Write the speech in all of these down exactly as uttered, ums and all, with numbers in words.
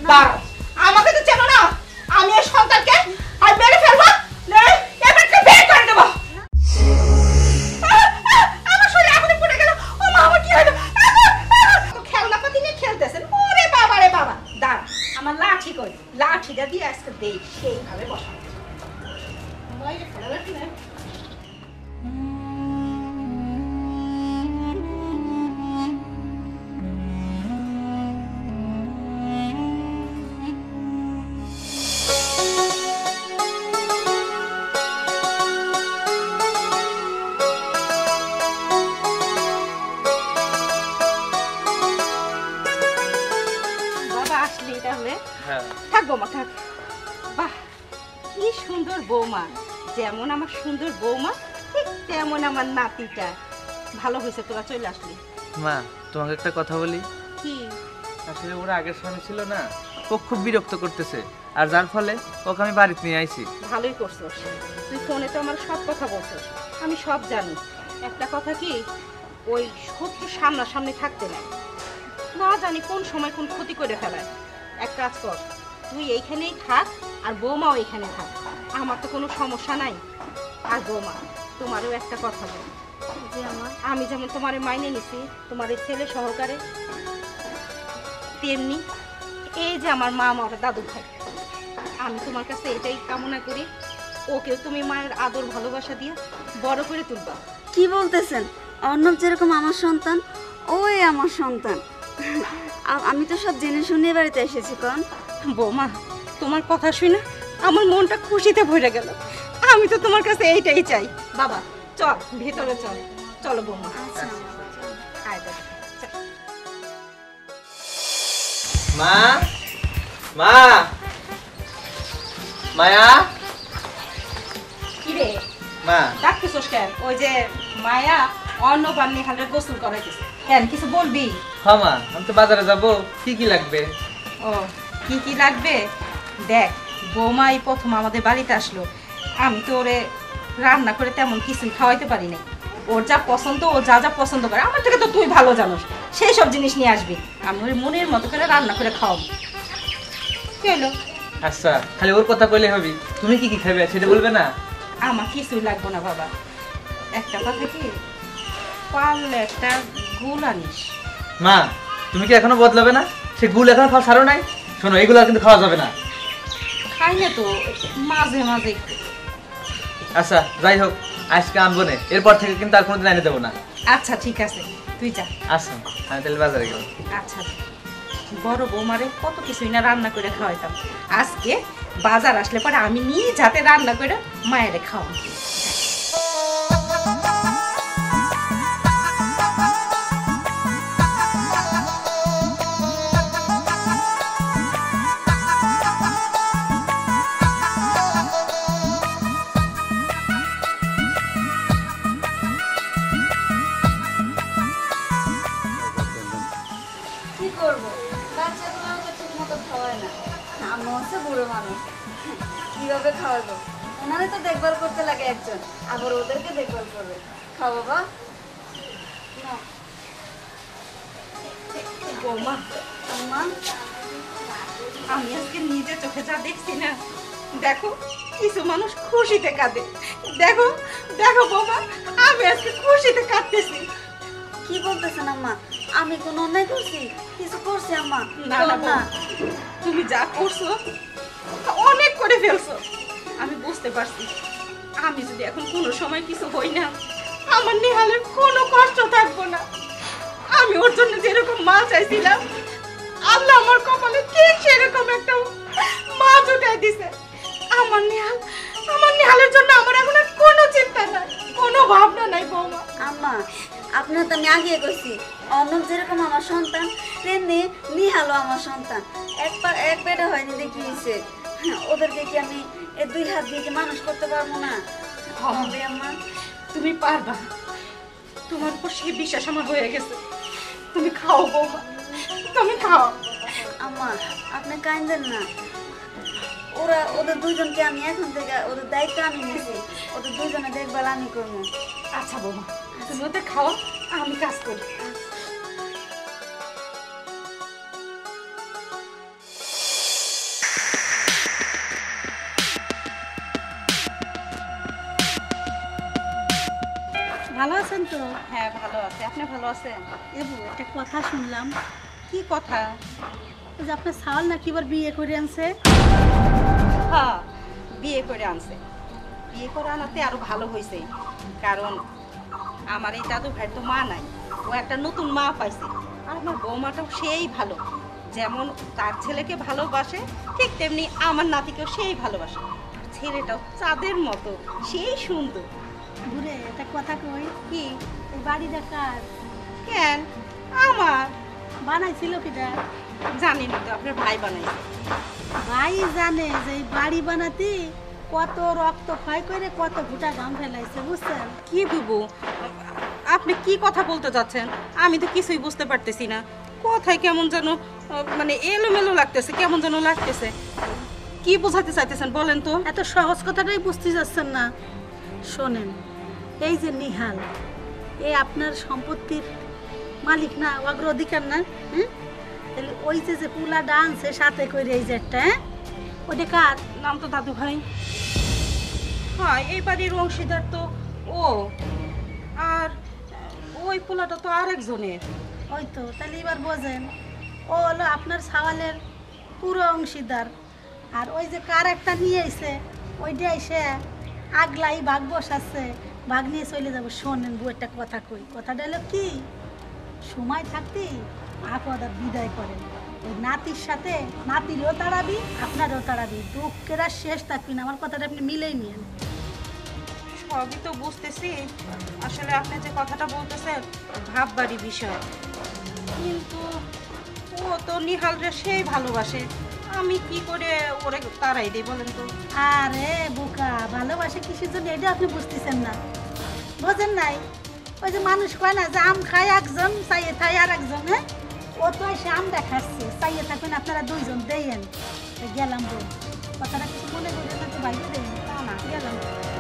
দাঁড়াও, আমাকে তো চেনো না, আমি এই সন্তানকে আর মেরে ফেলবো, এবারকে বের করে দেবো। আমার শরীর আগুনে পুড়ে গেল। ও মা, আমার কি হলো? খেলনা পাতি নিয়ে খেলতেছেন, ওরে বাবা রে বাবা। দাঁড়া, আমার লাঠি কই? লাঠিটা দিয়ে আজকে দেই সেইভাবে বসানো। বাইরে ফেলা লাঠি না। থাক বৌমা, থাক। বাহ, কি সুন্দর বৌমা। যেমন আমার সুন্দর বৌমা, ঠিক তেমন আমার নাতিটা। ভালো হয়েছে তোরা চলে আসলি। মা, তোমাকে একটা কথা বলি। কি? আসলে ওরা আগের স্বামী ছিল না, ও খুব বিরক্ত করতেছে, আর যার ফলে ওকে আমি বাড়িতে নিয়ে আইছি। ভালোই করছিস, তুই ফোনে তো আমার সব কথা বলছিস, আমি সব জানি। একটা কথা কি, ওই শত্রু সামনাসামনি থাকতে নেই, না জানি কোন সময় কোন ক্ষতি করে ফেলায়। এক কাজ কর, তুই এইখানেই থাক আর বৌমাও এইখানে থাক, আমার তো কোনো সমস্যা নাই। আর বৌমা, তোমারও একটা কথা বল, যে আমার আমি যেমন তোমার মাইনে নিছি তোমার এই ছেলে সহকারে, তেমনি এই যে আমার মা আমার দাদু ভাই, আমি তোমার কাছে এটাই কামনা করি, ওকেও তুমি মায়ের আদর ভালোবাসা দিয়ে বড় করে তুলবা। কি বলতেছেন? অর্ণব যেরকম আমার সন্তান, ওই আমার সন্তান। আমি তো সব জেনে শুনে বাড়িতে এসেছি। কোন বৌমা, তোমার কথা শুনে আমার মনটা খুশিতে ভরে গেল। আমি তো তোমার কাছে এইটাই চাই। বাবা চল ভিতরে, চল। চলো বৌমা। আচ্ছা মা, মা, মায়া। কি রে মা, ডাকতেছস কেন? ওই যে মায়া অর্ণব আর নিহালের গোসল করাইতেছে। কেন, কিছু বলবি? হ্যাঁ মা, আমি তো বাজারে যাবো, কি কি লাগবে? ও, কি কি লাগবে? দেখ, বৌমা এই প্রথম আমাদের বাড়িতে আসলো, আমি তো ওরে রান্না করে তেমন কিছুই খাওয়াইতে পারি নাই। ওর যা পছন্দ, ও যা যা পছন্দ করে, আমার থেকে তো তুই ভালো জানোস, সেই সব জিনিস নিয়ে আসবি, আমি ওর মনের মতো করে রান্না করে খাওয়াবো। কি হলো? আচ্ছা, খালি ওর কথা কইলে হবে, তুমি কি কি খাবে সেটা বলবে না? আমার কিছুই লাগবো না বাবা, একটা কথা কি, পারলে একটা গুল আনিস। মা, তুমি কি এখনো বদলাবে না? সে গুল এখনো খাওয়া ছাড়ো নাই? শোনো, এগুলো কিন্তু খাওয়া যাবে না। খাই না তো, মাঝে মাঝে। আচ্ছা, যাই হোক, আজকে আনবো না, এরপর থেকে কিন্তু আর কোনোদিন এনে দেবো না। আচ্ছা ঠিক আছে, তুই যা। আচ্ছা, আমি তাহলে বাজারে গেলাম। আচ্ছা, বড় বৌমারে কত কিছুই না রান্না করে খাওয়াইতাম, আজকে বাজার আসলে পরে আমি নিজ হাতে রান্না করে মায়েরে খাওয়াবো। বুড়ো মানুষ কিভাবে খাওয়াবো? ওনারে তো দেখভাল করতে লাগে একজন, আবার ওদেরকে দেখভাল করবে। খাও বাবা। বৌমা, আম্মা, আমি আজকে নিজে চোখে যা দেখছি না, দেখো কিছু মানুষ খুশিতে কাঁদে। দেখো দেখো বৌমা, আমি আজকে খুশিতে কাঁদতেছি। কি বলতেছেন আম্মা? আমি কোনো অন্যায় করছি? কিছু করছি আম্মা? না না, তুমি যা করছো অনেক করে ফেলছো, আমি বুঝতে পারছি। আমি যদি এখন কোনো সময় কিছু হই না, আমার নিহালের কোনো কষ্ট থাকবো না। আমি ওর জন্য যেরকম মা চাইছিলাম, আল্লাহ আমার কপালে ঠিক সেরকম একটা মা জুটাই দিছে। আমার নিহাল, আমার নিহালের জন্য আমার এখন আর কোনো চিন্তা নাই, কোনো ভাবনা নাই বৌমা। আম্মা, আপনার তো আমি আগে কইছি, অর্ণব যেরকম আমার সন্তান, তেমনি নিহালও আমার সন্তান। এক পা এক পেটে হয়নি দেখি হয়েছে, ওদেরকে কি আমি এই দুই হাত দিয়ে মানুষ করতে পারবো না? হবে আম্মা? তুমি পারবা, তোমার উপর সেই বিশ্বাস আমার হয়ে গেছে। তুমি খাও বৌমা, তুমি খাও। আম্মা, আপনি কাঁদেন না। ওরা ওদের দুজনকে আমি এখন থেকে ওদের দায়িত্ব আমি নিয়েছি, ওদের দুজনে দেখভাল আমি করবো। আচ্ছা বৌমা, তুমি ওদের খাও, আমি কাজ করি। ভালো আছেন তো? হ্যাঁ ভালো আছে, আপনি ভালো আছেন? এবু একটা কথা শুনলাম, কি কথা? ওই যে আপনার সাওয়াল নাকি এবার বিয়ে করে আনছে। হ্যাঁ বিয়ে করে আনছে। বিয়ে করে আনাতে আরো ভালো হয়েছে, কারণ আমার এই দাদু ভাই তো মা নাই, ও একটা নতুন মা পাইছে। আর আমার বৌমাটাও সেই ভালো, যেমন তার ছেলেকে ভালোবাসে ঠিক তেমনি আমার নাতিকেও সেই ভালোবাসে। আর ছেলেটাও চাঁদের মতো, সেই সুন্দর। ঘুরে একটা কথা কই, কি? এই বাড়িটা কার? কেন আমার? বানাইছিল কিটা? জানি না তো, আপনার ভাই বানাইছে। ভাই জানে যে এই বাড়ি বানাতে কত রক্ত ক্ষয় করে কত ফুটা ঘাম ফেলাইছে, বুঝছেন? কি বুবু, আপনি কি কথা বলতে যাচ্ছেন? আমি তো কিছুই বুঝতে পারতেছি না। কথায় কেমন যেন আহ, মানে এলোমেলো লাগতেছে, কেমন যেন লাগতেছে। কি বোঝাতে চাইতেছেন বলেন তো? এত সহজ কথাটাই বুঝতে যাচ্ছেন না। শোনেন, এই যে নিহাল, এই আপনার সম্পত্তির মালিক না, অগ্রাধিকার না? হুম, তাহলে ওই যে যে পুলা ডান্সে সাথে করে এই যে একটা, হ্যাঁ, ওটা কার? নাম তো দাদু ভাই। হ্যাঁ এই বাড়ির অংশীদার তো ও, আর ওই পোলাটা তো আরেকজনের। ওই তো, তাহলে এবার বোঝেন, ও হলো আপনার সাওয়ালের পুরো অংশীদার। আর ওই যে কার একটা নিয়ে এসে ওইটা এসে আগলাই ভাগ বসাচ্ছে, ভাগ নিয়ে চলে যাবো। শোনেন বউ, একটা কথা কই, কথাটা হলো কি, সময় থাকতেই আপদ আর বিদায় করেন। ওই নাতির সাথে নাতিরও তাড়াবি, আপনারও তাড়াবি, দুঃখের আর শেষ থাকবি না। আমার কথাটা আপনি মিলেই নিয়েন। সবই তো বুঝতেছি, আসলে আপনি যে কথাটা বলতেছেন ভাববারই বিষয়, কিন্তু ও তো নিহালরে সেই ভালোবাসে, আমি কি করে ওরে তাড়াই দিই বলেন তো? আরে বোকা, ভালোবাসে কিসের জন্য এটা আপনি বুঝতেছেন না, বোঝেন নাই? ওই যে মানুষ কয় না যে আম খায় একজন, চাইয়ে খায় আর একজন, হ্যাঁ, ও তো এসে আমটা খাচ্ছে, চাইয়ে থাকবেন আপনারা দুইজন, দেন। গেলাম বউ, কথাটা কিছু মনে করেন না তো, বাইরে দেন। তা না, গেলাম।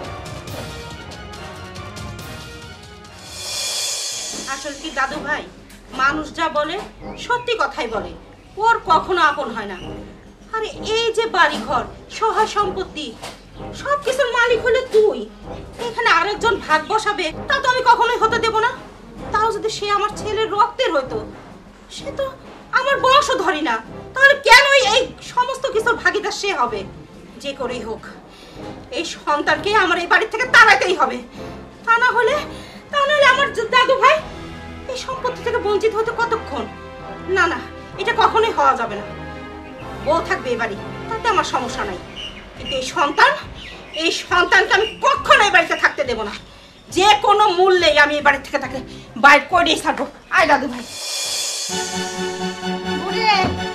আসলে কি দাদু ভাই, মানুষ যা বলে সত্যি কথাই বলে, ওর কখনো আপন হয় না। আরে এই যে বাড়ি ঘর, সহায় সম্পত্তি, সব কিছুর মালিক হলে তুই, এখানে আরেকজন ভাগ বসাবে তা তো আমি কখনোই হতে দেব না। তাও যদি সে আমার ছেলের রক্তের হইতো, সে তো আমার বংশধরই না, তাহলে কেনই এই সমস্ত কিছুর ভাগিদার সে হবে? যে করেই হোক এই সন্তানকে আমার এই বাড়ি থেকে তাড়াইতেই হবে, তা না হলে তা না হলে আমার দাদু ভাই এই সম্পত্তি থেকে বঞ্চিত হতে কতক্ষণ? না না, এটা কখনোই হওয়া যাবে না। বউ থাকবে এই বাড়ি, তাতে আমার সমস্যা নাই, কিন্তু এই সন্তান, এই সন্তানকে আমি কখনো এই বাড়িতে থাকতে দেব না। যে কোনো মূল্যেই আমি এই বাড়ি থেকে তাকে বাইর করেই থাকবো। আয় দাদু ভাই। ওরে,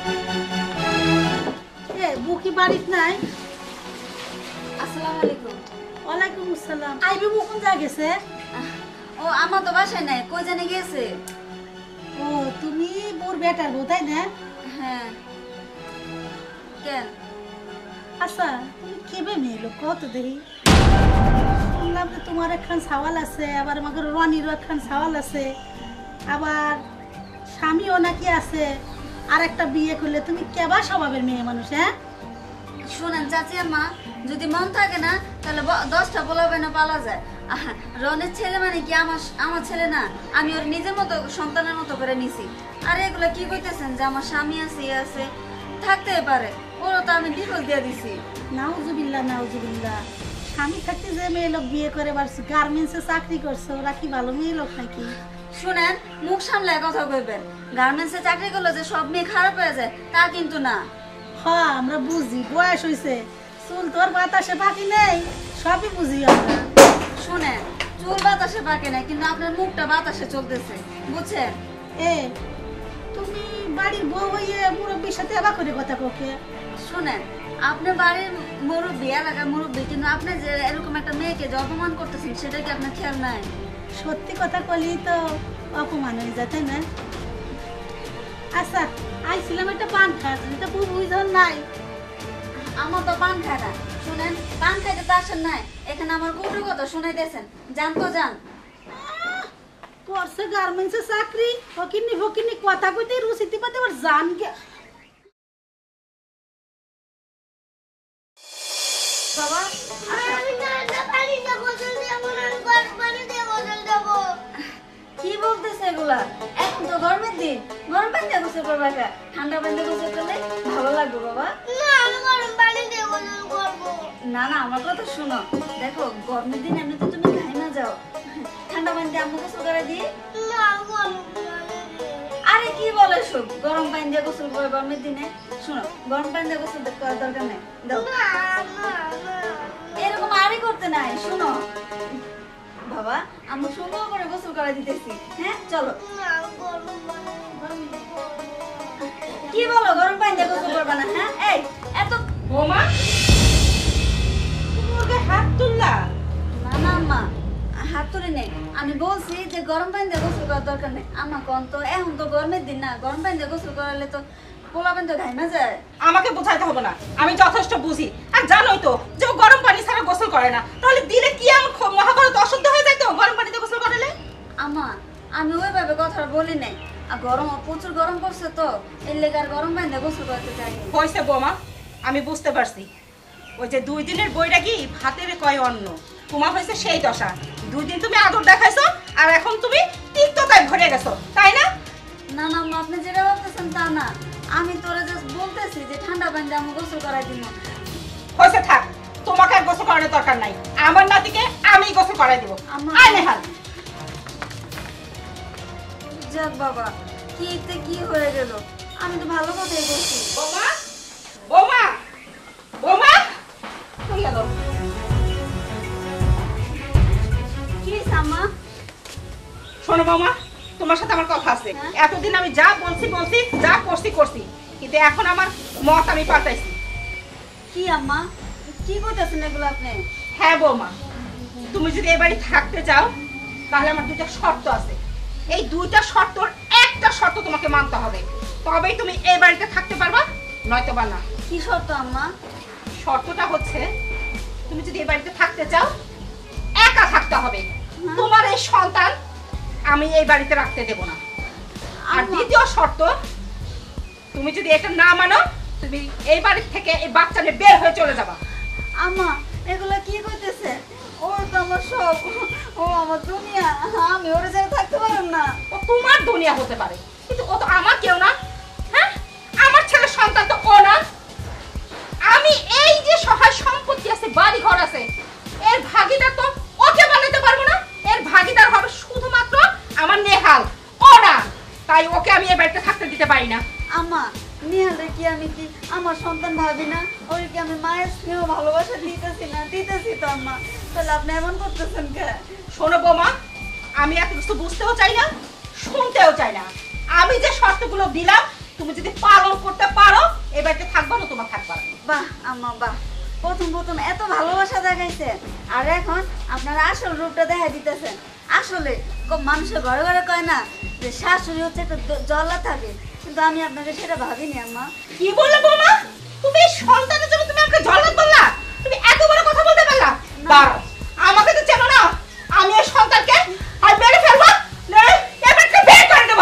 এ বুকি বাড়িত নাই? আসসালামু আলাইকুম। ওয়ালাইকুম আসসালাম। আইবি মুকুন যা গেছে? ও আমার তো বাসায় নাই, কই জানি গেছে। ও, তুমি বোর বেটার বউ, তাই না? হ্যাঁ, কেন? আচ্ছা, তুমি কেবে মেয়ে লোক কত দেখি? শুনলাম যে তোমার একখান সাওয়াল আছে, আবার আমাকে রনিরও একখান সাওয়াল আছে, আবার স্বামীও নাকি আছে, আর একটা বিয়ে করলে। তুমি কেবা স্বভাবের মেয়ে মানুষ, হ্যাঁ? শোনেন চাচি আম্মা, যদি মন থাকে না তাহলে ব- দশটা বলাবে না পালা যায়। আহা, রনের ছেলে মানে কি আমার আমার ছেলে না? আমি ওর নিজের মতো সন্তানের মতো করে নিছি। আর এগুলো কি কইতেছেন যে আমার স্বামী আছে, ইয়ে আছে, থাকতে পারে, ওরও তো আমি ডিভোর্স দিয়ে দিছি। নাউজুবিল্লাহ, নাউজুবিল্লাহ। স্বামী থাকতে যে মেয়ে লোক বিয়ে করে বাড়ছে, গার্মেন্টসে চাকরি করছে, ওরা কি ভালো মেয়ে লোক নাকি? শুনেন, মুখ সামলায় কথা কইবেন। গার্মেন্টসে চাকরি করলে যে সব মেয়ে খারাপ হয়ে যায় তা কিন্তু না। হ্যাঁ, আমরা বুঝি, বয়স হয়েছে, চুল তোর বাতাসে বাকি নেই, সবই বুঝি আমরা। শুনেন, চুল বাতাসে পাকে না, কিন্তু আপনার মুখটা বাতাসে চলতেছে, বুঝছেন? এ, তুমি বাড়ির বউ হইয়ে মুরব্বীর সাথে আবার করে কথা কোকে? শুনেন, আপনি বাড়ির মুরব্বী, এলাকার মুরব্বী, কিন্তু আপনি যে এরকম একটা মেয়েকে যে অপমান করতেছেন সেটা কি আপনার খেয়াল নাই? সত্যি কথা বলি তো অপমান হয়ে যায়, তাই না? আচ্ছা, আইছিলাম একটা পান খাওয়ার জন্য, তা বউ বুঝল নাই? আমার তো পান খায় না। শুনেন, পান খাইতে তো আসেন নাই, এখানে আমার কৌটো কথা শুনাইতেছেন। জান তো যান। করছে গার্মেন্টসে চাকরি, ফকিনি ফকিনি কথা কইতে রুচিতে পাতে ওর জান গে। বাবা, আমি না পানি না বোতল দিয়ে আমার ঘর পানি দিয়ে বোতল দেবো। কি বলতেছে এগুলা? এখন তো গরমের দিন, গরম পানি দিয়ে গোসল করবা কা? ঠান্ডা পানি দিয়ে গোসল করলে ভালো লাগবে বাবা। না আমি গরম পানি দিয়ে গোসল করব। না না আমার কথা শুনো, দেখো গরমের দিন এমনি তো তুমি ঘাইমা যাও, ঠান্ডা পানি দিয়ে আম্মু গোসল করে দিই। না গরম পানি দিয়ে। আরে কি বলে সব, গরম পানি দিয়ে গোসল করে গরমের দিনে? শোনো, গরম পানি দিয়ে গোসল করার দরকার নেই, দাও। না না না। এরকম আরে করতে নাই, শোনো বাবা, আম্মু সুন্দর করে গোসল করে দিতেছি। হ্যাঁ চলো। না গরম পানি দিয়ে করব। কি বলো গরম পানি দিয়ে গোসল করবা না? হ্যাঁ এই এত বৌমা তুমি ওর গায়ে হাত তুললা? না না আম্মা, হাত তুলে নেই। আমি বলছি যে গরম পানি দিয়ে গোসল করার দরকার নেই। আম্মা কোন তো এখন তো গরমের দিন না, গরম পানি দিয়ে গোসল করালে তো পোলা পানি তো ঘাইমা যায়। আমাকে বোঝাইতে হবে না, আমি যথেষ্ট বুঝি। আর জানোই তো যে ও গরম পানি ছাড়া গোসল করে না, তাহলে দিলে কি এমন খ- মহাভারত অশুদ্ধ হয়ে যায় তো গরম পানিতে গোসল করালে? আম্মা আমি ওইভাবে কথাটা বলি নাই, আর গরম প্রচুর গরম পড়ছে তো এর লেগে আর গরম পানি দিয়ে গোসল করতে চাই। হয়েছে বৌমা, আমি বুঝতে পারছি। ওই যে দুই দিনের বইটা কি ভাতের কয় অন্ন, তোমার হয়েছে সেই দশা। দুই দিন তুমি আদর দেখাইছো আর এখন তুমি তিক্ততায় ভরে গেছো, তাই না? না না আম্মা, আপনি যেটা বলতেছেন তা না, আমি তোরা জাস্ট বলতেছি যে ঠান্ডা পানি দিয়ে আমি গোসল করাই দিব। হয়েছে, থাক, তোমাকে আর গোসল করানোর দরকার নাই। আমার নাতিকে আমি গোসল করাই দিব। আম্মা। আয় নেহাল। যাক বাবা, কি তে কি হয়ে গেল, আমি তো ভালো কথাই বলছি। বৌমা, বৌমা, বৌমা, কই গেল? কি আম্মা? শোনো বৌমা, তোমার সাথে আমার কথা আছে। হ্যাঁ? এতদিন আমি যা বলছি বলছি, যা করছি করছি, কিন্তু এখন আমার মত আমি পাল্টাইছি। কি আম্মা, কি কইতাছেন এগুলো আপনি? হ্যাঁ বৌমা, তুমি যদি এই বাড়ি থাকতে চাও তাহলে আমার দুইটা শর্ত আছে। এই দুইটা শর্তর একটা শর্ত তোমাকে মানতে হবে, তবেই তুমি এই বাড়িতে থাকতে পারবা, নয়তো বা না। কি শর্ত আম্মা? শর্তটা হচ্ছে তুমি যদি এই বাড়িতে থাকতে চাও একা থাকতে হবে। তোমার এই সন্তান আমি এই বাড়িতে রাখতে দেব না। আর আম্মা। দ্বিতীয় শর্ত, তুমি যদি এটা না মানো তুমি এই বাড়ি থেকে এই বাচ্চা নিয়ে বের হয়ে চলে যাবা। আম্মা এগুলা কি কইতেছে? ও তো আমার সব, ও আমার দুনিয়া, আমি ওর জায়গায় থাকতে পারব না। ও তোমার দুনিয়া হতে পারে, কিন্তু ও তো আমার কেউ না। হ্যাঁ, আমার ছেলের সন্তান তো ও না। আমি এই যে সহায় সম্পত্তি আছে, বাড়ি ঘর আছে, এর ভাগিদার তো ওকে বানাতে পারবো না। এর ভাগিদার হবে শুধুমাত্র আমার নেহাল, ও না। তাই ওকে আমি এই বাড়িতে থাকতে দিতে পারি না। আম্মা নিহালে কি আমি কি আমার সন্তান ভাবি না? ওর কি আমি মায়ের স্নেহ ভালোবাসা দিতেছি না? দিতেছি তো আম্মা, তাহলে আপনি এমন করতেছেন কে? শোনো বৌমা, আমি এত কিছু বুঝতেও চাই না, শুনতেও চাই না। আমি যে শর্তগুলো দিলাম তুমি যদি পালন করতে পারো এই বাড়িতে থাকবা, না তোমার থাকবা না। বাহ আম্মা বাহ, প্রথম প্রথম এত ভালোবাসা দেখাইছেন, আর এখন আপনারা আসল রূপটা দেখা দিতেছেন। আসলে ক- মানুষের ঘরে ঘরে কয় না যে শাশুড়ি হচ্ছে একটা দ- জল্লা থাকে, কিন্তু আমি আপনাকে সেটা ভাবিনি আম্মা। কি বললে বৌমা? তুমি এই সন্তানের জন্য তুমি আমাকে জল্লাদ বললা? তুমি এত বড় কথা বলতে পারলা? দাঁড়াও, আমাকে তো চেনো না। আমি এই সন্তানকে আর মেরে ফেলবো, না এবারটা বের করে দেবো।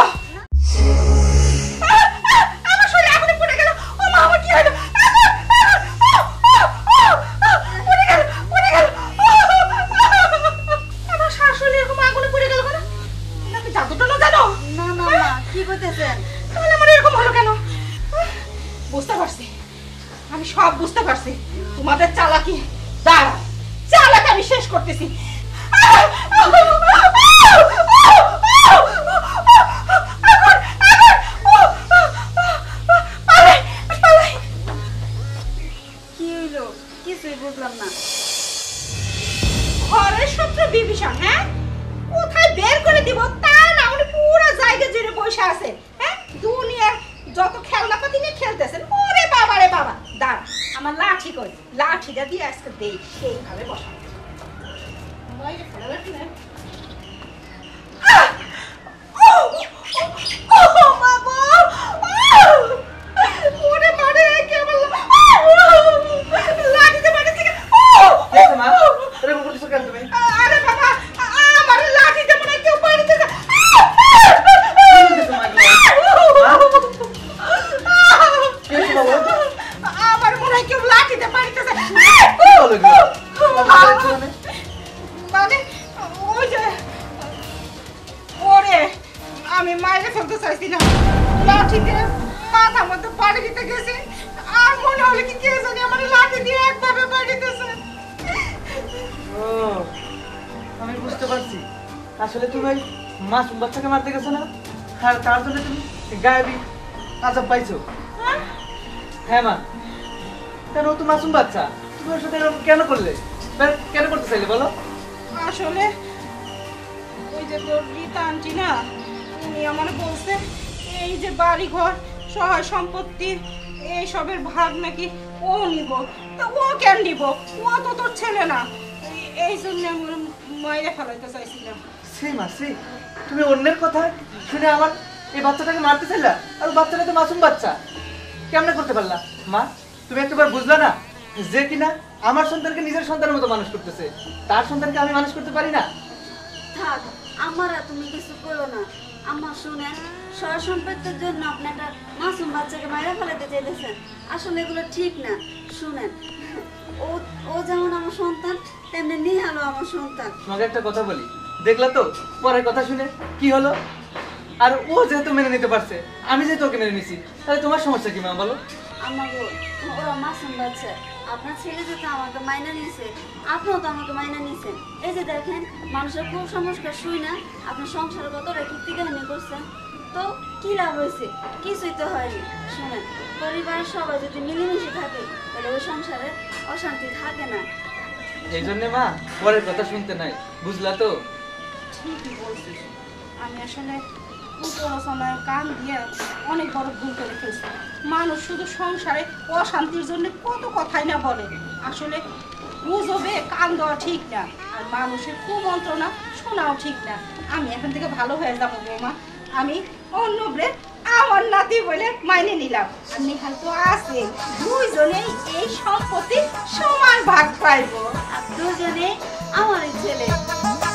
আহ, আহ, আমার শরীর আগুনে পুড়ে গেল। ও মা, আমার কি হলো? আগুন, আগুন, আহ, আহ, আহ, আহ, পুড়ে গেল, পুড়ে গেল। আহ, আহ, আমার শাশুড়ি এরকম আগুনে পুড়ে গেল কেন? নাকি জাদুটা না জানো? না না আম্মা, কি করতেছেন? তাহলে আমার এরকম হলো কেন? বুঝতে পারছি, আমি সব বুঝতে পারছি। তোমাদের চালাকি, দাঁড়া, চালাকি আমি শেষ করতেছি। কি হইলো? কিছুই বুঝলাম না। ঘরের শত্রু বিভীষণ, হ্যাঁ, কোথায় বের করে দিব তা না, উনি পুরো জায়গা জুড়ে বসে আছে। হ্যাঁ, দুনিয়ার যত খেলনাপাতি নিয়ে খেলতেছেন। ওরে বাবা রে বাবা, দাঁড়া, আমার লাঠি কই, লাঠিটা দিয়ে আজকে দেই সেইভাবে বসা। ওরে মারে কেমন লাঠিতে মারছে। মা এরকম করতেছো কেন তুমি? আরে বাবা, আমার লাঠিতে মনে হয় কেউ বাড়িতে যা। আমার মনে হয় কেউ লাঠিতে বাড়িতে যা। মানে ওই যে ওরে আমি মাইরে ফেলতে চাইছিলাম, লাঠিতে মাথা মধ্যে পাড়ি দিতে গেছি, আর মনে হলো কি কে জানি আমার লাঠি দিয়ে একভাবে পাড়ি দিতেছে। ও আমি বুঝতে পারছি, আসলে তুমি ওই মাসুম বাচ্চাকে মারতে গেছো না, আর তার জন্য তুমি গায়েবি আজাব পাইছো। হ্যাঁ মা, কেন ও তো মাসুম বাচ্চা, তুমি ওর সাথে এরকম কেন করলে, কেন- কেন করতে চাইলে বলো? আসলে ওই যে তোর রীতা আন্টি না, উনি আমার বলছে এই যে বাড়ি ঘর সহায় সম্পত্তি এইসবের ভাগ নাকি ও নিব, তা ও কেন নিব, ও তো তোর ছেলে না, এই- এই জন্য আমি ওর মাইরে ফেলাইতে চাইছিলাম। সেই মা সেই, তুমি অন্যের কথা শুনে আমার এই বাচ্চাটাকে মারতে চাইলা, আর ও বাচ্চাটা তো মাসুম বাচ্চা, কেমনে করতে পারলা? মা তুমি একবার বুঝলা না যে কিনা আমার সন্তানকে নিজের সন্তানের মতো মানুষ করতেছে, তার সন্তানকে আমি মানুষ করতে পারি না? থাক আমার আর তুমি কিছু করো না। আমার শুনেন, সয় সম্পত্তির জন্য আপনি একটা মাসুম বাচ্চাকে মাইরা ফেলাতে চাইতেছেন, আসলে এগুলো ঠিক না। শুনেন, ও ও যেমন আমার সন্তান, তেমনি নিহালও আমার সন্তান। তোমাকে একটা কথা বলি, দেখলা তো পরের কথা শুনে কি হলো? আর ও যেহেতু মেনে নিতে পারছে, আমি যেহেতু ওকে মেনে নিছি, তাহলে তোমার সমস্যা কি মা বলো? আমার ও- ওরা মাসুম বাচ্চা, আপনার ছেলে যেহেতু আমাকে মাইনা নিয়েছে, আপনিও তো আমাকে মাইনা নিয়েছেন। এই যে দেখেন, মানুষের খুব সংস্কার শুই না, আপনার সংসারে কতটা কীর্তি কাহিনী করছেন, তো কি লাভ হয়েছে? কিছুই তো হয়নি। শুনেন, পরিবারের সবাই যদি মিলেমিশে থাকে, তাহলে ওই সংসারে অশান্তি থাকে না। এই জন্য মা পরের কথা শুনতে নাই, বুঝলা তো? ঠিকই বলছিস, আমি আসলে উপরচনায় কান দিয়ে অনেক বড় ভুল করে ফেলছি। মানুষ শুধু সংসারে অশান্তির জন্য কত কথাই না বলে, আসলে গুজবে কান দেওয়া ঠিক না, আর মানুষের কুমন্ত্রণা শোনাও ঠিক না। আমি এখান থেকে ভালো হয়ে যাবো বৌমা, আমি অন্য ব্রেড আমার নাতি বলে মাইনে নিলাম, আর নিহাল তো আছে, দুইজনেই এই সম্পত্তি সমান ভাগ পাইবো। আর দুজনে আমারই ছেলে।